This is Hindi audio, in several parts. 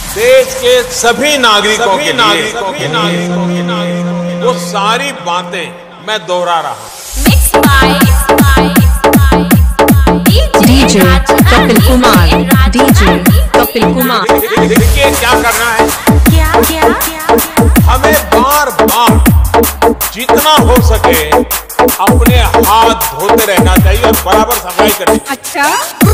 देश के सभी नागरिकों के लिए वो सारी बातें मैं दोहरा रहा हूँ। DJ Kapil Kumar, DJ Kapil Kumar. देखिए क्या करना है, हमें बार बार जितना हो सके अपने हाथ धोते रहना चाहिए और बराबर सफाई करनी। अच्छा,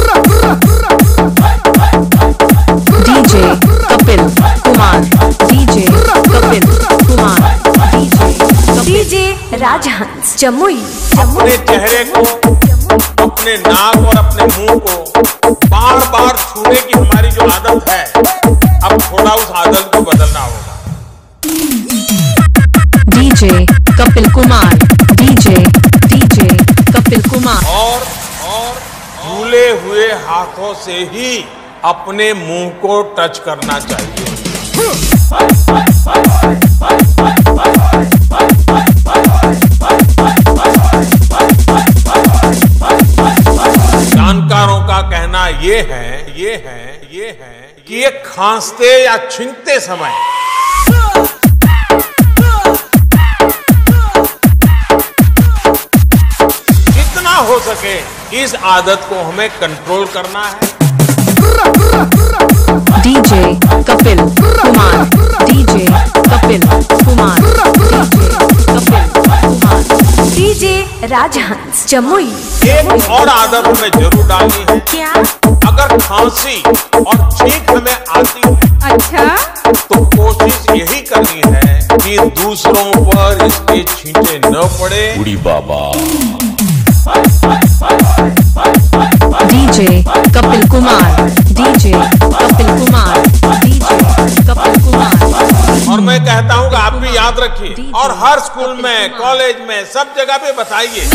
DJ Kapil Kumar, DJ Kapil Kumar, DJ Rajhans Jamui. अपने चेहरे को, अपने नाक और अपने मुंह को बार बार छूने की हमारी जो आदत है, अब थोड़ा उस आदत को बदलना होगा। DJ Kapil Kumar, DJ Kapil Kumar. और धुले हुए हाथों से ही अपने मुंह को टच करना चाहिए। जानकारों का कहना ये है कि ये खांसते या छींकते समय जितना हो सके इस आदत को हमें कंट्रोल करना है। DJ Kapil Kumar, DJ Kapil Kumar, DJ Rajhans Jamui. एक और आदत हमें जरूर डालनी है। क्या? अगर खांसी और छींक हमें आती है, अच्छा, तो कोशिश यही करनी है कि दूसरों पर इसके छींटे न पड़े। बुढ़ी बाबा। DJ Kapil Kumar, DJ Kapil Kumar, DJ Kapil Kumar. और मैं कहता हूँ कि आप भी याद रखिए और हर स्कूल में, कॉलेज में, सब जगह पे बताइए।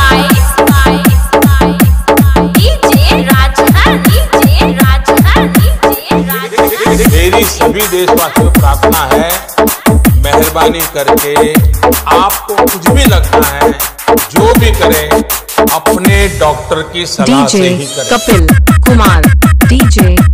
मेरी सभी देशवासियों को प्रार्थना है, मेहरबानी करके आपको कुछ भी लगता है, जो भी करें अपने डॉक्टर की सलाह से ही करें। कपिल कुमार, डीजे